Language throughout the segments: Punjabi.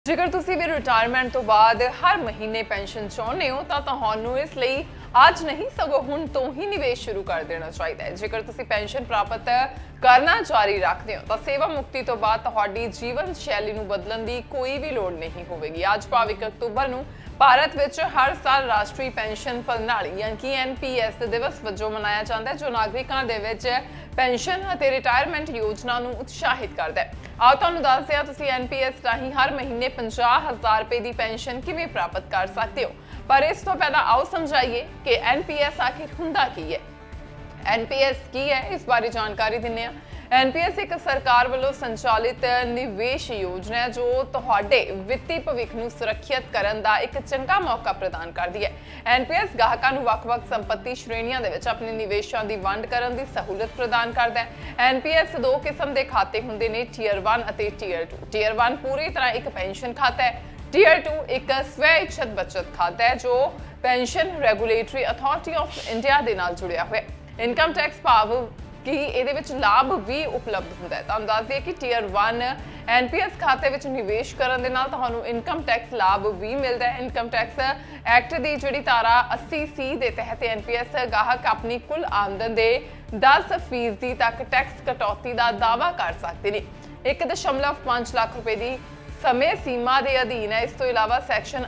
ਜੇਕਰ ਤੁਸੀਂ ਵੀ ਰਿਟਾਇਰਮੈਂਟ ਤੋਂ ਬਾਅਦ ਹਰ ਮਹੀਨੇ ਪੈਨਸ਼ਨ ਚਾਹੁੰਦੇ ਹੋ ਤਾਂ ਤੁਹਾਨੂੰ ਇਸ ਲਈ ਅੱਜ ਨਹੀਂ ਸਗੋਂ ਹੁਣ ਤੋਂ ਹੀ ਨਿਵੇਸ਼ ਸ਼ੁਰੂ ਕਰ ਦੇਣਾ ਚਾਹੀਦਾ ਹੈ। ਜੇਕਰ ਤੁਸੀਂ ਪੈਨਸ਼ਨ ਪ੍ਰਾਪਤ ਕਰਨਾ ਜਾਰੀ ਰੱਖਦੇ ਹੋ ਤਾਂ ਸੇਵਾ ਮੁਕਤੀ ਤੋਂ ਬਾਅਦ ਤੁਹਾਡੀ ਜੀਵਨ ਸ਼ੈਲੀ ਨੂੰ ਬਦਲਣ ਦੀ ਕੋਈ ਵੀ ਲੋੜ ਨਹੀਂ ਹੋਵੇਗੀ। ਅੱਜ 22 ਅਕਤੂਬਰ ਨੂੰ ਭਾਰਤ ਵਿੱਚ ਹਰ ਸਾਲ ਰਾਸ਼ਟਰੀ ਪੈਨਸ਼ਨ ਪ੍ਰਣਾਲੀ ਯਾਨੀ ਕਿ NPS ਦਿਵਸ ਵਜੋਂ ਮਨਾਇਆ ਜਾਂਦਾ ਹੈ, ਜੋ ਨਾਗਰਿਕਾਂ ਦੇ ਵਿੱਚ ਪੈਨਸ਼ਨ ਅਤੇ ਰਿਟਾਇਰਮੈਂਟ ਯੋਜਨਾ ਨੂੰ ਉਤਸ਼ਾਹਿਤ ਕਰਦਾ ਹੈ। ਆਓ ਤੁਹਾਨੂੰ ਦੱਸਦੇ ਹਾਂ ਤੁਸੀਂ NPS ਰਾਹੀਂ ਹਰ ਮਹੀਨੇ 50,000 ਰੁਪਏ ਦੀ ਪੈਨਸ਼ਨ ਕਿਵੇਂ ਪ੍ਰਾਪਤ ਕਰ ਸਕਦੇ ਹੋ। ਪਰ ਇਸ ਤੋਂ ਪਹਿਲਾਂ ਆਓ ਸਮਝਾਈਏ ਕਿ NPS ਆਖਿਰ ਹੁੰਦਾ ਕੀ ਹੈ। NPS ਕੀ ਹੈ, ਇਸ ਬਾਰੇ ਜਾਣਕਾਰੀ ਦਿੰਦੇ ਹਾਂ। NPS ਇੱਕ ਸਰਕਾਰ ਵੱਲੋਂ ਸੰਚਾਲਿਤ ਨਿਵੇਸ਼ ਯੋਜਨਾ ਹੈ ਜੋ ਤੁਹਾਡੇ ਵਿੱਤੀ ਭਵਿੱਖ ਨੂੰ ਸੁਰੱਖਿਅਤ ਕਰਨ ਦਾ ਇੱਕ ਚੰਗਾ ਮੌਕਾ ਪ੍ਰਦਾਨ ਕਰਦੀ ਹੈ। NPS ਗਾਹਕਾਂ ਨੂੰ ਵੱਖ-ਵੱਖ ਸੰਪਤੀ ਸ਼੍ਰੇਣੀਆਂ ਦੇ ਵਿੱਚ ਆਪਣੇ ਨਿਵੇਸ਼ਾਂ ਦੀ ਵੰਡ ਕਰਨ ਦੀ ਸਹੂਲਤ ਪ੍ਰਦਾਨ ਕਰਦਾ ਹੈ। NPS ਦੋ ਕਿਸਮ ਦੇ ਖਾਤੇ ਹੁੰਦੇ ਨੇ, ਟੀਅਰ 1 ਅਤੇ ਟੀਅਰ 2। ਟੀਅਰ 1 ਪੂਰੀ ਤਰ੍ਹਾਂ ਇੱਕ ਪੈਨਸ਼ਨ ਖਾਤਾ ਹੈ। ਟੀਅਰ 2 ਇੱਕ ਸਵੈ-ਇੱਛਤ ਬਚਤ ਖਾਤਾ ਹੈ ਜੋ pension regulatory authority of India ਦੇ ਨਾਲ ਜੁੜਿਆ ਹੋਇਆ ਹੈ। ਇਨਕਮ ਟੈਕਸ ਭਾਵ ਕਿ ਇਹਦੇ ਵਿੱਚ ਲਾਭ ਵੀ ਉਪਲਬਧ ਹੁੰਦਾ ਹੈ। ਤੁਹਾਨੂੰ ਦੱਸ ਦਈਏ ਕਿ ਟੀਅਰ 1 NPS ਖਾਤੇ ਵਿੱਚ ਨਿਵੇਸ਼ ਕਰਨ ਦੇ ਨਾਲ ਤੁਹਾਨੂੰ ਇਨਕਮ ਟੈਕਸ ਲਾਭ ਵੀ ਮਿਲਦਾ ਹੈ। ਇਨਕਮ ਟੈਕਸ ਐਕਟ ਦੀ ਜਿਹੜੀ ਧਾਰਾ 80C ਦੇ ਤਹਿਤ NPS ਗਾਹਕ ਆਪਣੀ ਕੁੱਲ ਆਮਦਨ ਦੇ 10% ਤੱਕ ਟੈਕਸ ਕਟੌਤੀ ਦਾ ਦਾਅਵਾ ਕਰ ਸਕਦੇ ਨੇ। 1.5 ਲੱਖ ਰੁਪਏ ਦੀ ਸਮੇਂ ਸੀਮਾ ਦੇ ਅਧੀਨ ਹੈ। ਇਸ ਤੋਂ ਇਲਾਵਾ ਸੈਕਸ਼ਨ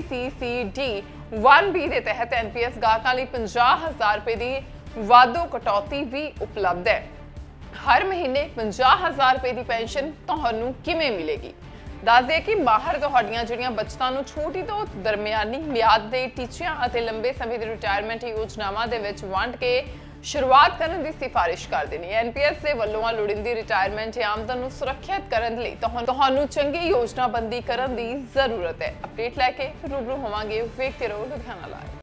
80C(1)(b) ਦੇ ਤਹਿਤ NPS ਗਾਹਕਾਂ ਲਈ 50,000 ਰੁਪਏ ਦੀ ਵਾਧੂ ਕਟੌਤੀ ਵੀ ਉਪਲਬਧ ਹੈ। ਹਰ ਮਹੀਨੇ 50,000 ਰੁਪਏ ਦੀ ਪੈਨਸ਼ਨ ਤੁਹਾਨੂੰ ਕਿਵੇਂ ਮਿਲੇਗੀ? ਦੱਸ ਦੇ ਕਿ ਮਾਹਰ ਤੁਹਾਡੀਆਂ ਜਿਹੜੀਆਂ ਬਚਤਾਂ ਨੂੰ ਛੋਟੀ ਤੋਂ ਦਰਮਿਆਨੀ ਮਿਆਦ ਦੇ ਟੀਚਿਆਂ ਅਤੇ ਲੰਬੇ ਸਮੇਂ ਦੇ ਰਿਟਾਇਰਮੈਂਟ ਯੋਜਨਾਵਾਂ ਦੇ ਵਿੱਚ ਵੰਡ ਕੇ ਸ਼ੁਰੂਆਤ ਕਰਨ ਦੀ ਸਿਫਾਰਿਸ਼ ਕਰਦੇ ਨੇ। NPS ਦੇ ਵੱਲੋਂ ਲੋੜੀਂਦੀ ਰਿਟਾਇਰਮੈਂਟ ਆਮਦਨ ਨੂੰ ਸੁਰੱਖਿਅਤ ਕਰਨ ਲਈ ਤੁਹਾਨੂੰ ਚੰਗੀ ਯੋਜਨਾਬੰਦੀ ਕਰਨ ਦੀ ਜ਼ਰੂਰਤ ਹੈ। ਅਪਡੇਟ ਲੈ ਕੇ ਰੂਬਰੂ ਹੋਵਾਂਗੇ। ਵੇਖਦੇ ਰਹੋ ਲੁਧਿਆਣਾ ਲਾਈਵ।